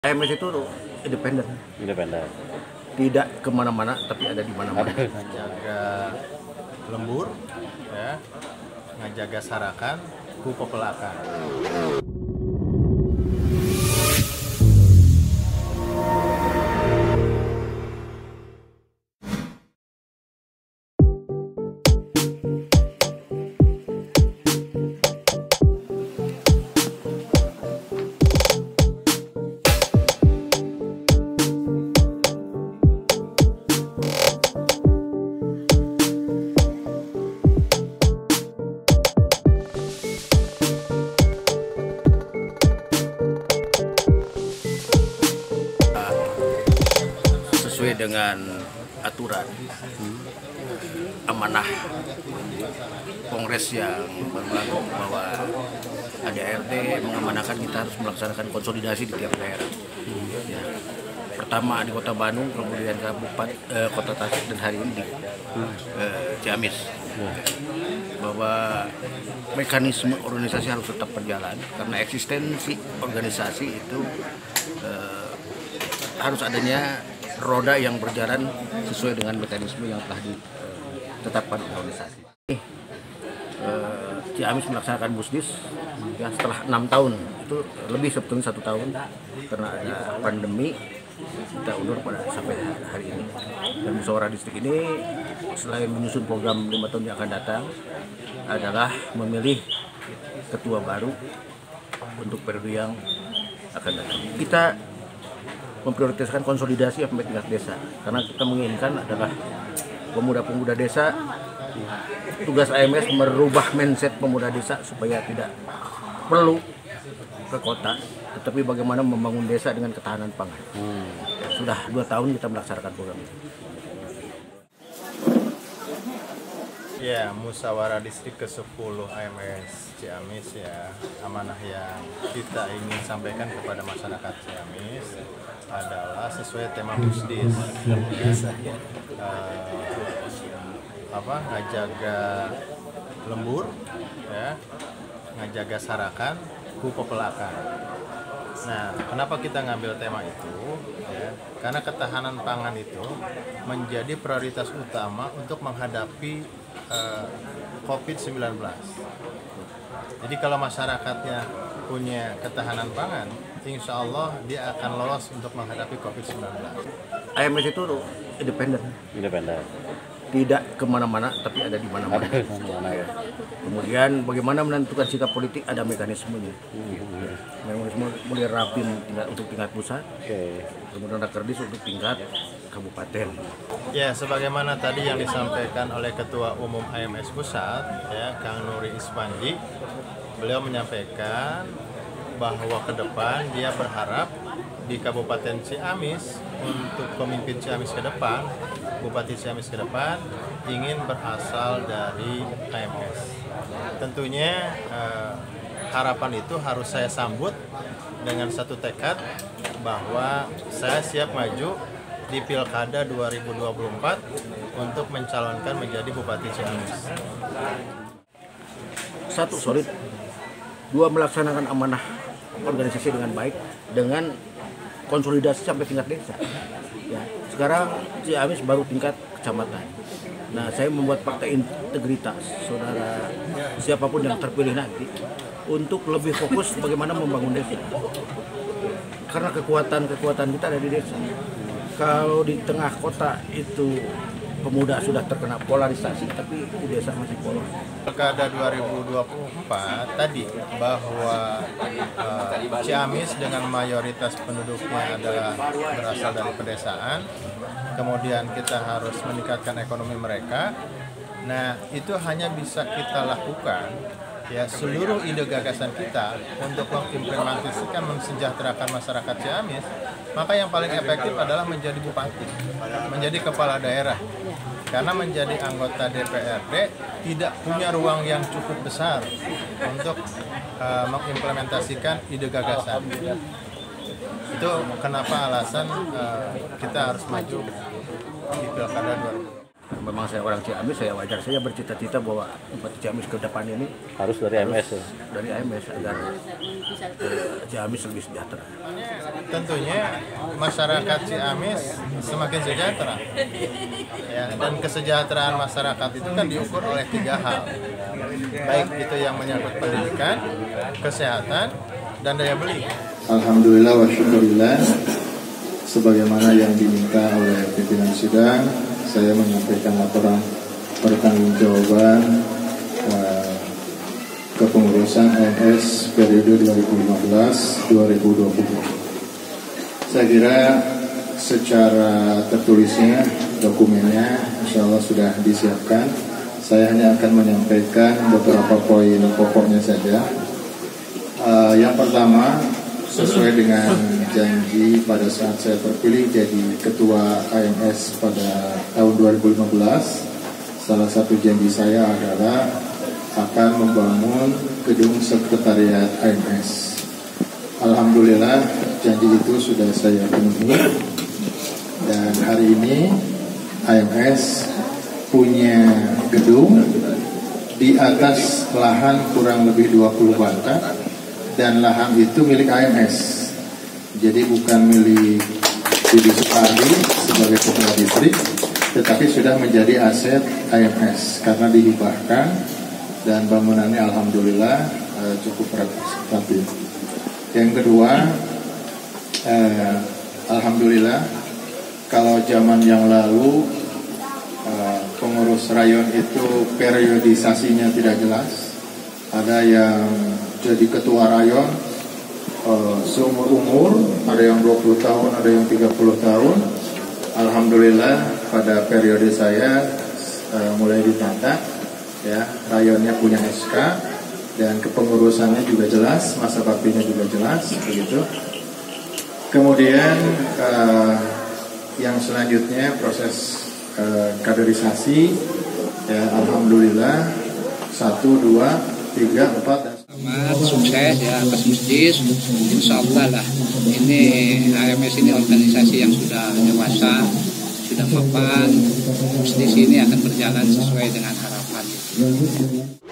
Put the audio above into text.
AMS itu independen, Independen. tidak kemana-mana tapi ada di mana-mana. Jaga lembur, ya, ngajaga sarakan, ku popelakan. Sesuai dengan aturan amanah Kongres yang baru bahwa ADART mengamanahkan kita harus melaksanakan konsolidasi di tiap daerah. Ya. Pertama di Kota Bandung, kemudian Kota Tasik, dan hari ini di Ciamis. Bahwa mekanisme organisasi harus tetap berjalan karena eksistensi organisasi itu harus adanya roda yang berjalan sesuai dengan mekanisme yang telah ditetapkan organisasi. Ciamis melaksanakan Busdis ya, setelah 6 tahun, itu lebih sebetulnya 1 tahun karena ada pandemi, kita undur sampai hari ini. Dan musyawarah distrik ini selain menyusun program 5 tahun yang akan datang adalah memilih ketua baru untuk periode yang akan datang. Kita memprioritaskan konsolidasi sampai tingkat desa karena kita menginginkan adalah pemuda-pemuda desa. Tugas AMS merubah mindset pemuda desa supaya tidak perlu ke kota, tetapi bagaimana membangun desa dengan ketahanan pangan. Sudah 2 tahun kita melaksanakan program itu. Ya, musyawarah distrik ke-10 AMS Ciamis, ya, amanah yang kita ingin sampaikan kepada masyarakat Ciamis adalah sesuai tema Busdis. Ngajaga lembur, ya, ngajaga sarakan, ku popelakan. Nah, kenapa kita ngambil tema itu? Ya, karena ketahanan pangan itu menjadi prioritas utama untuk menghadapi COVID-19. Jadi kalau masyarakatnya punya ketahanan pangan, insya Allah dia akan lolos untuk menghadapi COVID-19. AMS itu independen, tidak kemana-mana tapi ada di mana-mana. Kemudian bagaimana menentukan sikap politik, ada mekanismenya. Mekanisme mulai rapim untuk tingkat pusat, kemudian rakerdis untuk tingkat kabupaten. Ya, sebagaimana tadi yang disampaikan oleh Ketua Umum AMS Pusat, ya, Kang Nuri Ispandi, beliau menyampaikan bahwa ke depan dia berharap di Kabupaten Ciamis untuk pemimpin Ciamis ke depan, Bupati Ciamis ke depan ingin berasal dari AMS. Tentunya harapan itu harus saya sambut dengan satu tekad bahwa saya siap maju di Pilkada 2024 untuk mencalonkan menjadi Bupati Ciamis. 1, solid. 2, melaksanakan amanah organisasi dengan baik, dengan konsolidasi sampai tingkat desa. Ya, sekarang Ciamis baru tingkat kecamatan. Nah, saya membuat fakta integritas, saudara siapapun yang terpilih nanti, untuk lebih fokus bagaimana membangun desa. Karena kekuatan kita ada di desa. Kalau di tengah kota itu pemuda sudah terkena polarisasi, tapi di desa masih polos. Pilkada 2024 tadi bahwa Ciamis dengan mayoritas penduduknya adalah berasal dari pedesaan, kemudian kita harus meningkatkan ekonomi mereka. Nah, itu hanya bisa kita lakukan, ya, seluruh ide gagasan kita untuk mengimplementasikan, mensejahterakan masyarakat Ciamis, maka yang paling efektif adalah menjadi bupati, menjadi kepala daerah. Karena menjadi anggota DPRD tidak punya ruang yang cukup besar untuk mengimplementasikan ide gagasan. Itu kenapa alasan kita harus maju di Pilkada 2024. Memang saya orang Ciamis, saya wajar saja bercita-cita bahwa Bupati Ciamis ke depan ini Harus dari AMS ya. dari AMS agar Ciamis lebih sejahtera. Tentunya masyarakat Ciamis semakin sejahtera, ya, dan kesejahteraan masyarakat itu kan diukur oleh 3 hal, baik itu yang menyangkut pendidikan, kesehatan, dan daya beli. Alhamdulillah wa syukurillah, sebagaimana yang diminta oleh pimpinan sidang, saya menyampaikan laporan pertanggungjawaban kepengurusan AMS periode 2015-2020. Saya kira secara tertulisnya, dokumennya insya Allah sudah disiapkan. Saya hanya akan menyampaikan beberapa poin pokoknya saja. Yang pertama, sesuai dengan janji pada saat saya terpilih jadi Ketua AMS pada tahun 2015, salah satu janji saya adalah akan membangun gedung sekretariat AMS. Alhamdulillah janji itu sudah saya penuhi, dan hari ini AMS punya gedung di atas lahan kurang lebih 20 batak, dan lahan itu milik AMS. Jadi bukan milik Budi Supardi sebagai kepala distrik, tetapi sudah menjadi aset AMS karena dihibahkan, dan bangunannya alhamdulillah cukup rapi. Yang kedua, alhamdulillah kalau zaman yang lalu pengurus rayon itu periodisasinya tidak jelas, ada yang jadi ketua rayon seumur-umur, ada yang 20 tahun, ada yang 30 tahun. Alhamdulillah pada periode saya mulai ditata, ya, rayonnya punya SK dan kepengurusannya juga jelas, masa baktinya juga jelas, begitu. Kemudian yang selanjutnya proses kaderisasi, ya, alhamdulillah 1, 2, 3, 4 dan sukses ya atas masjid, insya Allah lah. Ini AMS ini organisasi yang sudah dewasa, sudah mapan, di sini akan berjalan sesuai dengan harapan.